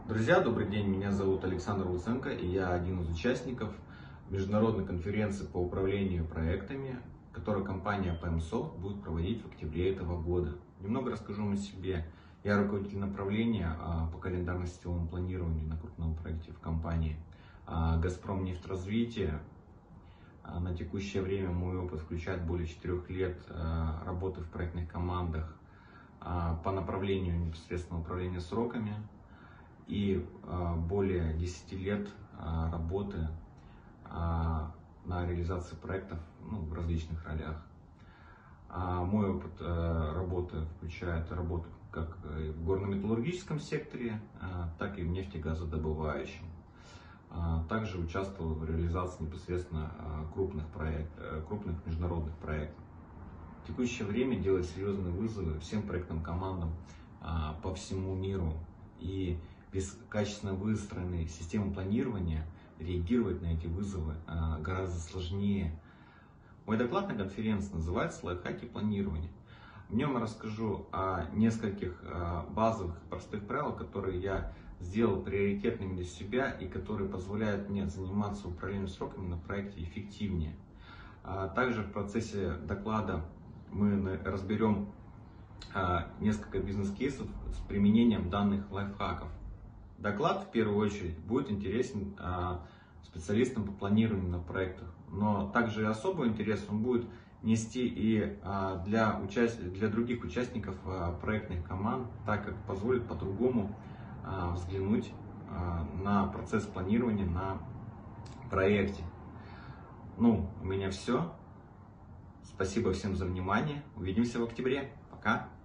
Друзья, добрый день, меня зовут Александр Луценко, и я один из участников международной конференции по управлению проектами, которую компания PMSoft будет проводить в октябре этого года. Немного расскажу о себе. Я руководитель направления по календарно-сетевому планированию на крупном проекте в компании «Газпром нефтразвитие». На текущее время мой опыт включает более 4 лет работы в проектных командах по направлению непосредственного управления сроками и более 10 лет работы на реализации проектов в различных ролях. Мой опыт работы включает работу как в горно-металлургическом секторе, так и в нефтегазодобывающем. Также участвовал в реализации непосредственно крупных международных проектов. В текущее время делает серьезные вызовы всем проектным командам по всему миру, и без качественно выстроенной системы планирования реагировать на эти вызовы гораздо сложнее. Мой доклад на конференции называется «Лайфхаки планирования». В нем я расскажу о нескольких базовых и простых правилах, которые я сделал приоритетными для себя и которые позволяют мне заниматься управлением сроками на проекте эффективнее. Также в процессе доклада мы разберем несколько бизнес-кейсов с применением данных лайфхаков. Доклад в первую очередь будет интересен специалистам по планированию на проектах, но также и особый интерес он будет нести и для других участников проектных команд, так как позволит по-другому взглянуть на процесс планирования на проекте. У меня все. Спасибо всем за внимание. Увидимся в октябре. Пока.